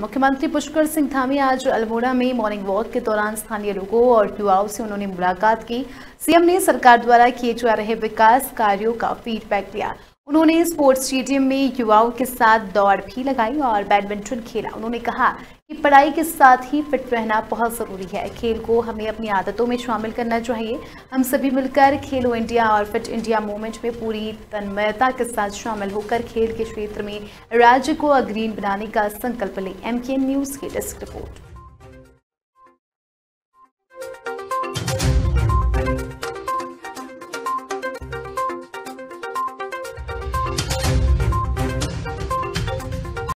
मुख्यमंत्री पुष्कर सिंह धामी आज अल्मोड़ा में मॉर्निंग वॉक के दौरान स्थानीय लोगों और युवाओं से उन्होंने मुलाकात की। सीएम ने सरकार द्वारा किए जा रहे विकास कार्यों का फीडबैक दिया। उन्होंने स्पोर्ट्स स्टेडियम में युवाओं के साथ दौड़ भी लगाई और बैडमिंटन खेला। उन्होंने कहा कि पढ़ाई के साथ ही फिट रहना बहुत ज़रूरी है। खेल को हमें अपनी आदतों में शामिल करना चाहिए। हम सभी मिलकर खेलो इंडिया और फिट इंडिया मूवमेंट में पूरी तन्मयता के साथ शामिल होकर खेल के क्षेत्र में राज्य को अग्रणी बनाने का संकल्प लें। MKN न्यूज़ की डेस्क रिपोर्ट।